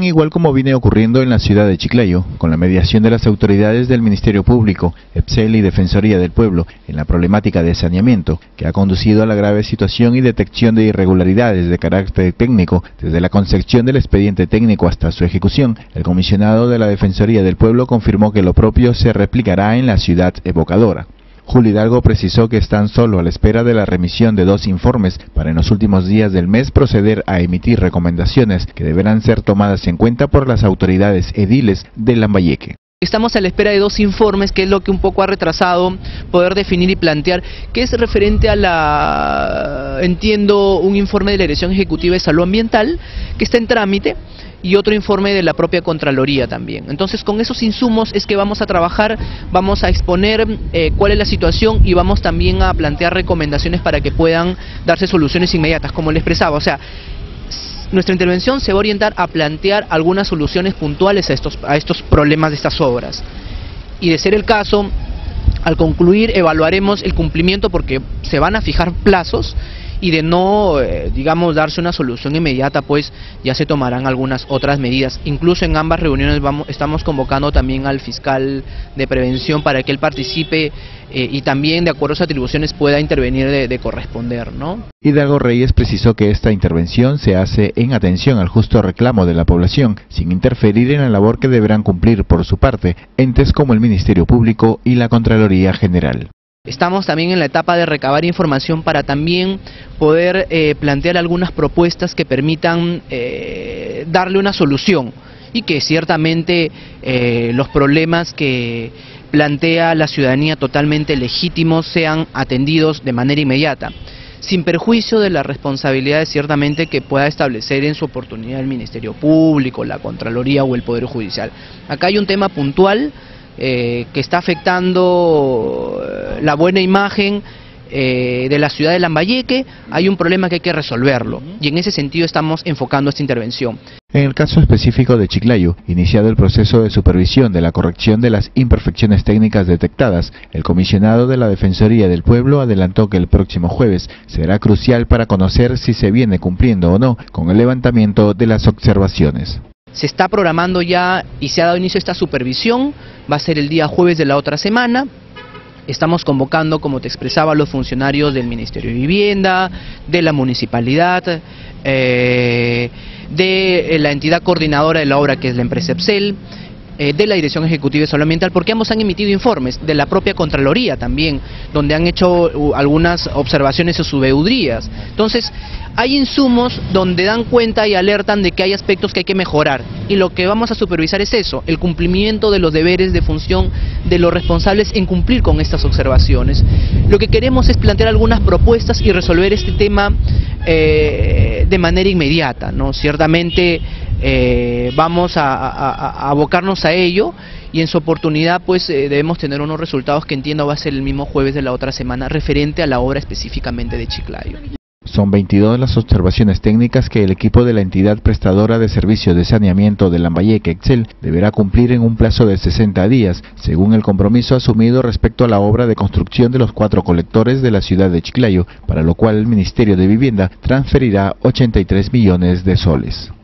igual como viene ocurriendo en la ciudad de Chiclayo, con la mediación de las autoridades del Ministerio Público, EPSEL y Defensoría del Pueblo, en la problemática de saneamiento, que ha conducido a la grave situación y detección de irregularidades de carácter técnico, desde la concepción del expediente técnico hasta su ejecución, el comisionado de la Defensoría del Pueblo confirmó que lo propio se replicará en la ciudad evocadora. Julio Hidalgo precisó que están solo a la espera de la remisión de 2 informes para en los últimos días del mes proceder a emitir recomendaciones que deberán ser tomadas en cuenta por las autoridades ediles de Lambayeque. Estamos a la espera de 2 informes, que es lo que un poco ha retrasado poder definir y plantear, que es referente a entiendo, un informe de la Dirección Ejecutiva de Salud Ambiental, que está en trámite, y otro informe de la propia Contraloría también. Entonces, con esos insumos es que vamos a trabajar, vamos a exponer cuál es la situación y vamos también a plantear recomendaciones para que puedan darse soluciones inmediatas, como le expresaba. O sea, nuestra intervención se va a orientar a plantear algunas soluciones puntuales a estos problemas de estas obras. Y de ser el caso, al concluir evaluaremos el cumplimiento, porque se van a fijar plazos, y de no, digamos, darse una solución inmediata, pues ya se tomarán algunas otras medidas. Incluso en ambas reuniones estamos convocando también al fiscal de prevención para que él participe y también, de acuerdo a sus atribuciones, pueda intervenir de corresponder, ¿no? Hidalgo Reyes precisó que esta intervención se hace en atención al justo reclamo de la población, sin interferir en la labor que deberán cumplir por su parte entes como el Ministerio Público y la Contraloría General. Estamos también en la etapa de recabar información para también poder plantear algunas propuestas que permitan darle una solución, y que ciertamente los problemas que plantea la ciudadanía totalmente legítimos sean atendidos de manera inmediata, sin perjuicio de las responsabilidades ciertamente que pueda establecer en su oportunidad el Ministerio Público, la Contraloría o el Poder Judicial. Acá hay un tema puntual que está afectando la buena imagen de la ciudad de Lambayeque. Hay un problema que hay que resolverlo, y en ese sentido estamos enfocando esta intervención. En el caso específico de Chiclayo, iniciado el proceso de supervisión de la corrección de las imperfecciones técnicas detectadas, el comisionado de la Defensoría del Pueblo adelantó que el próximo jueves será crucial para conocer si se viene cumpliendo o no con el levantamiento de las observaciones. Se está programando ya y se ha dado inicio a esta supervisión, va a ser el día jueves de la otra semana. Estamos convocando, como te expresaba, a los funcionarios del Ministerio de Vivienda, de la Municipalidad, de la entidad coordinadora de la obra, que es la empresa EPSEL, de la Dirección Ejecutiva de Salud Ambiental, porque ambos han emitido informes, de la propia Contraloría también, donde han hecho algunas observaciones o subveedurías. Entonces, hay insumos donde dan cuenta y alertan de que hay aspectos que hay que mejorar, y lo que vamos a supervisar es eso, el cumplimiento de los deberes de función de los responsables en cumplir con estas observaciones. Lo que queremos es plantear algunas propuestas y resolver este tema de manera inmediata, ¿no? Ciertamente vamos a abocarnos a ello, y en su oportunidad pues debemos tener unos resultados que entiendo va a ser el mismo jueves de la otra semana, referente a la obra específicamente de Chiclayo. Son 22 las observaciones técnicas que el equipo de la entidad prestadora de servicios de saneamiento de Lambayeque, EPSEL, deberá cumplir en un plazo de 60 días, según el compromiso asumido respecto a la obra de construcción de los 4 colectores de la ciudad de Chiclayo, para lo cual el Ministerio de Vivienda transferirá 83 millones de soles.